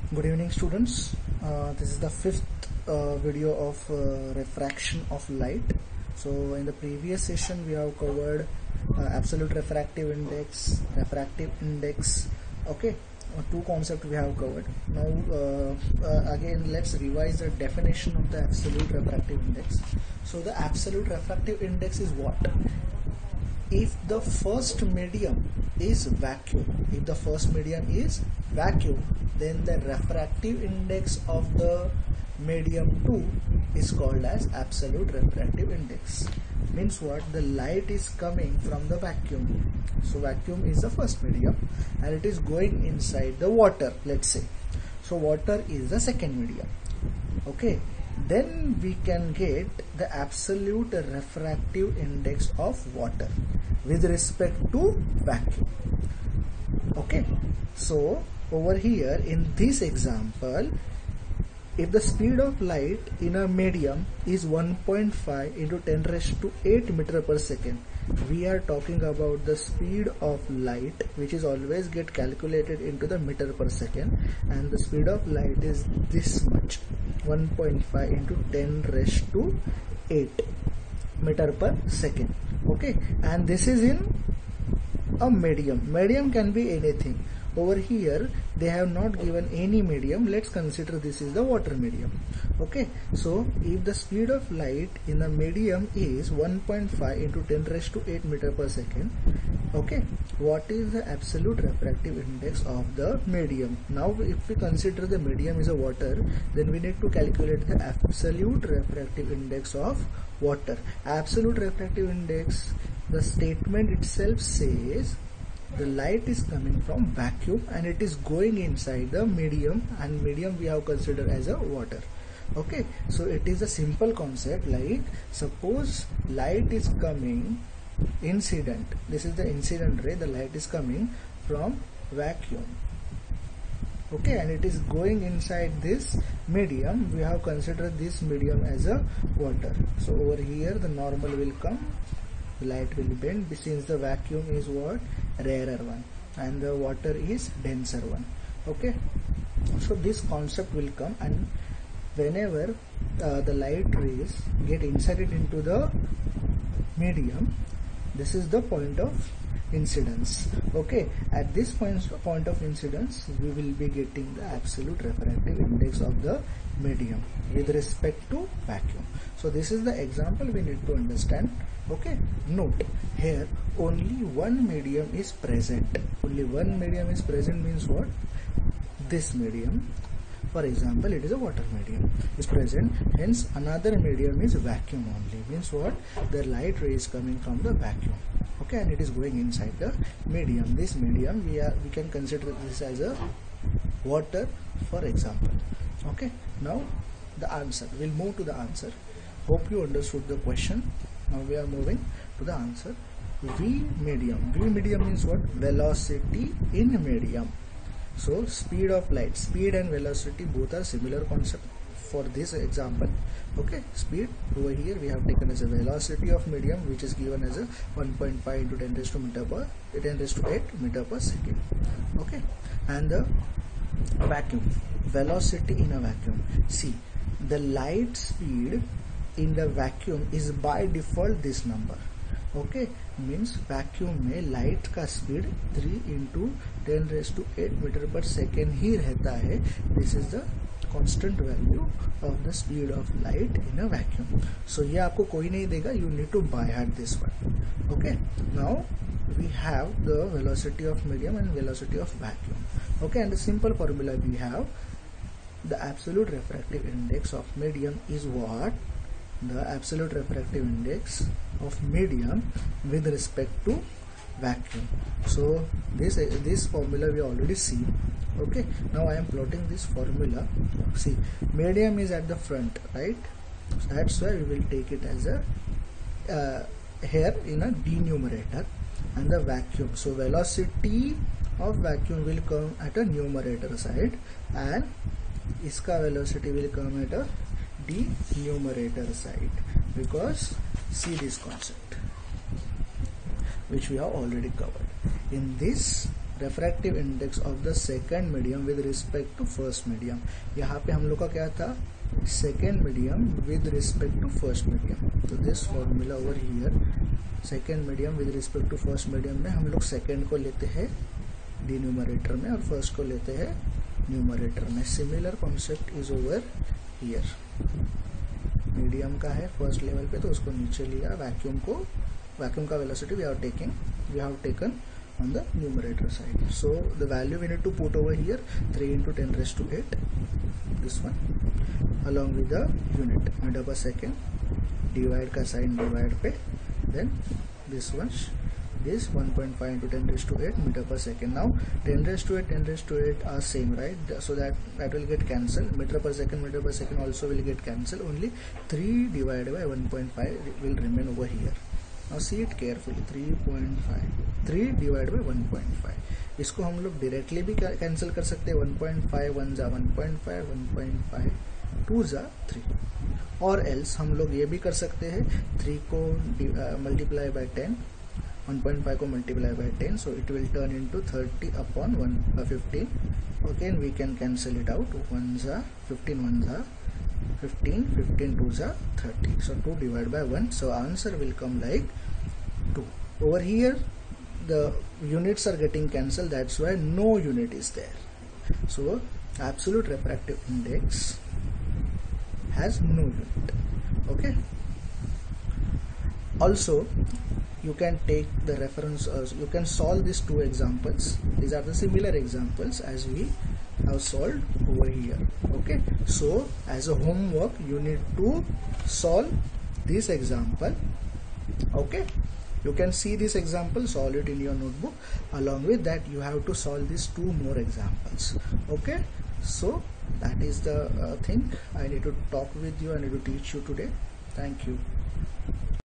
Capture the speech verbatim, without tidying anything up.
Good evening, students. Uh, this is the fifth uh, video of uh, refraction of light. So in the previous session we have covered uh, absolute refractive index, refractive index. Okay, uh, two concepts we have covered. Now uh, uh, again let's revise the definition of the absolute refractive index. So the absolute refractive index is what? If the first medium is vacuum, if the first medium is vacuum, then the refractive index of the medium two is called as absolute refractive index. Means what? The light is coming from the vacuum. So vacuum is the first medium and it is going inside the water, let's say. So water is the second medium. Okay. Then we can get the absolute refractive index of water with respect to vacuum. Okay, so over here in this example, if the speed of light in a medium is one point five into ten raised to eight meter per second, we are talking about the speed of light, which is always get calculated into the meter per second, and the speed of light is this much, one point five into ten raised to eight meter per second. Okay, and this is in a medium. Medium can be anything. Over here they have not given any medium. Let's consider this is the water medium. Okay, so if the speed of light in the medium is one point five into ten raised to eight meter per second, okay, what is the absolute refractive index of the medium? Now if we consider the medium is a water, then we need to calculate the absolute refractive index of water. Absolute refractive index, the statement itself says the light is coming from vacuum and it is going inside the medium, and medium we have considered as a water. Okay, so it is a simple concept, like suppose light is coming incident, this is the incident ray, the light is coming from vacuum. Okay, and it is going inside this medium, we have considered this medium as a water. So over here the normal will come, the light will bend, since the vacuum is what? Rarer one and the water is denser one. Okay, so this concept will come, and whenever uh, the light rays get inserted into the medium, this is the point of incidence. Okay, at this point point of incidence we will be getting the absolute refractive index of the medium with respect to vacuum. So this is the example we need to understand. Okay, note here only one medium is present. Only one medium is present means what? This medium, for example, it is a water medium, is present, hence another medium is vacuum only, means what? The light ray is coming from the vacuum. Okay, and it is going inside the medium. This medium we are we can consider this as a water, for example. Okay, now the answer, we'll move to the answer. Hope you understood the question. Now we are moving to the answer. V medium, V medium means what? Velocity in medium. So speed of light, speed and velocity both are similar concept for this example. Okay, speed over here we have taken as a velocity of medium, which is given as a one point five into ten raised to meter per ten raised to eight meter per second. Okay, and the vacuum, velocity in a vacuum. See, the light speed in the vacuum is by default this number. Okay, means vacuum में light का speed three into ten raised to eight meter per second ही रहता है. This is the constant value of the speed of light in a vacuum. So ये आपको कोई नहीं देगा, you need to by heart this one. Okay, now we have the velocity of medium and velocity of vacuum. Okay, and the simple formula we have, the absolute refractive index of medium is what? The absolute refractive index of medium with respect to vacuum. So this this formula we already seen. Okay, now I am plotting this formula. See, medium is at the front, right? So that's why we will take it as a uh, here in a denominator, and the vacuum. So velocity of vacuum will come at a numerator side, and iska velocity will come at a denominator side, because see this concept which we have already covered. In this refractive index of the second medium with respect to first medium. यहाँ पे हम लोग का क्या था, second medium with respect to first medium. तो this formula over here, second medium with respect to first medium में हम लोग second को लेते हैं डिन्यूमरेटर में और फर्स्ट को लेते हैं न्यूमरेटर में. Similar concept is over here. Medium का है फर्स्ट लेवल पे तो उसको नीचे लिया, वैक्यूम को वैक्यूम का velocity we have taken we have taken on the numerator side. So the value we need to put over here, three into ten raised to eight, this one, along with the unit meter per second, divide का sign divide पे, then this one is one point five into ten raised to eight meter per second. Now ten raised to eight, ten raised to eight are same, right? So that that will get cancelled. Meter per second, meter per second also will get cancelled. Only three divided by one point five will remain over here. Now see it carefully, three point five, three divided by one point five. इसको हम लोग directly भी cancel कर सकते हैं. one point five one जा one point five, one point five two जा three, और एल्स हम लोग ये भी कर सकते हैं three को multiply by ten, one point five को multiply by ten, so it will turn into thirty upon one, uh, fifteen. Okay, and we can cancel it out. one za fifteen, one za fifteen, fifteen two za thirty. So two divided by one. So answer will come like two. Over here, the units are getting cancelled. That's why no unit is there. So absolute refractive index has no unit. Okay. Also, you can take the reference. Uh, you can solve these two examples. These are the similar examples as we have solved over here. Okay, so as a homework you need to solve this example. Okay, you can see this example, solve it in your notebook. Along with that you have to solve these two more examples. Okay, so that is the uh, thing I need to talk with you, I need to teach you today. Thank you.